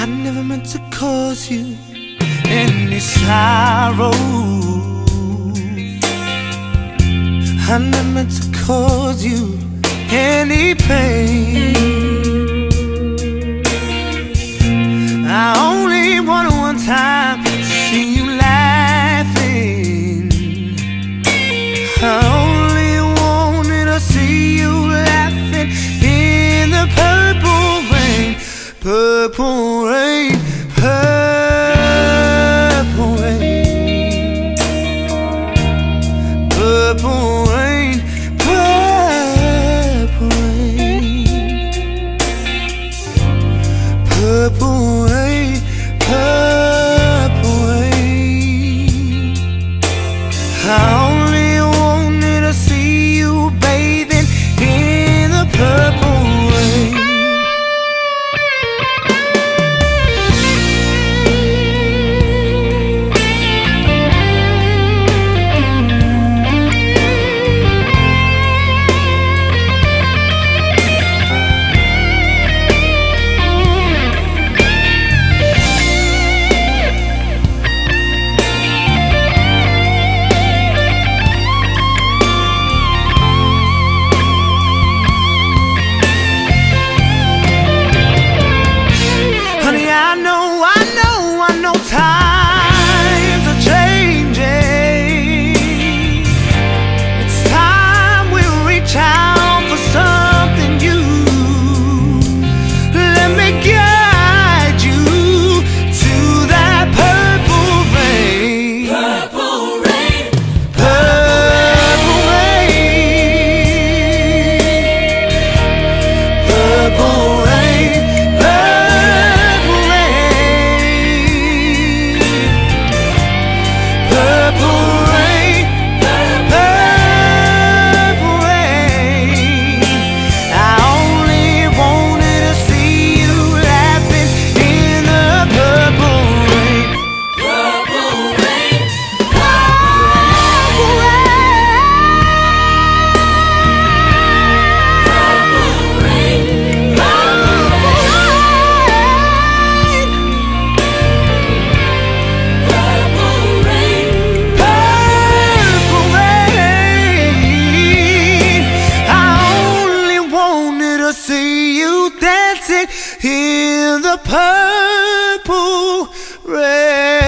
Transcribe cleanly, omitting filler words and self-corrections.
I never meant to cause you any sorrow. I never meant to cause you any pain. I only wanted one time to see you laughing. I only wanted to see you laughing in the purple rain. Purple rain, purple rain, purple rain, purple rain, purple rain, purple rain. I only wanted to see you bathing in the purple rain. Times are changing. It's time we reach out for something new. Let me guide you to that purple rain. Purple rain, purple rain, purple rain, purple rain. Purple rain, I only wanted to see you laughing in the purple rain. Purple rain, purple rain, purple rain, purple rain. I only wanted to see you dancing in the purple rain.